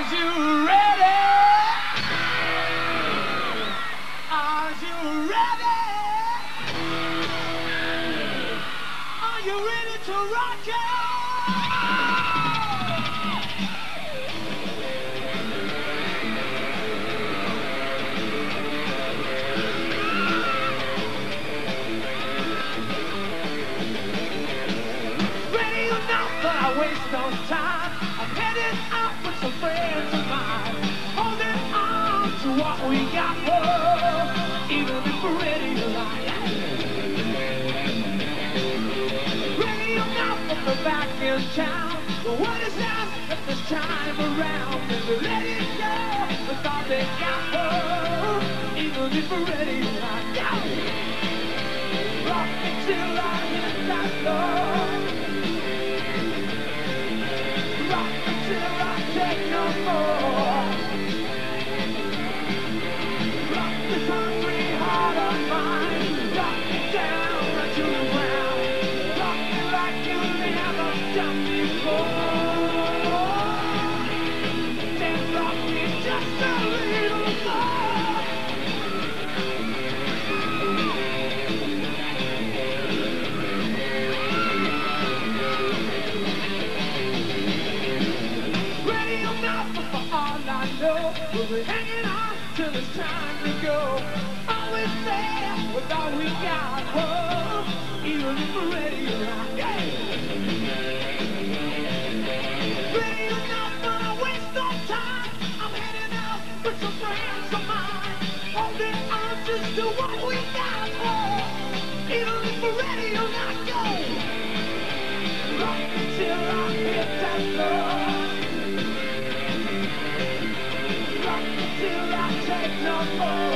you ready? Are you ready? Are you ready to rock it? Ready or not, but I waste no time. I'm headed out with some friends of mine, holding on to what we got. Whoa, even if we're ready or not. Ready or not, but we're back in town. The word is out that this time around, and we're ready to go with all they got. Whoa, even if we're ready or not. Rock until I hit that floor. Rock until I take no more. Rock this hungry heart of mine. Rock me down right to the ground. Rock me like you never done before. Then rock me just a little more. Ready or not, but for all I know, we'll be hanging on till it's time to go. Always there with all we got. Whoa, even if we're ready or not. Yeah. Ready or not, but I waste no time. I'm heading out with some friends of mine, holding on just to what we got. Whoa, even if we're ready or not. Go. Rock until I hit that floor. Rock until I take no more.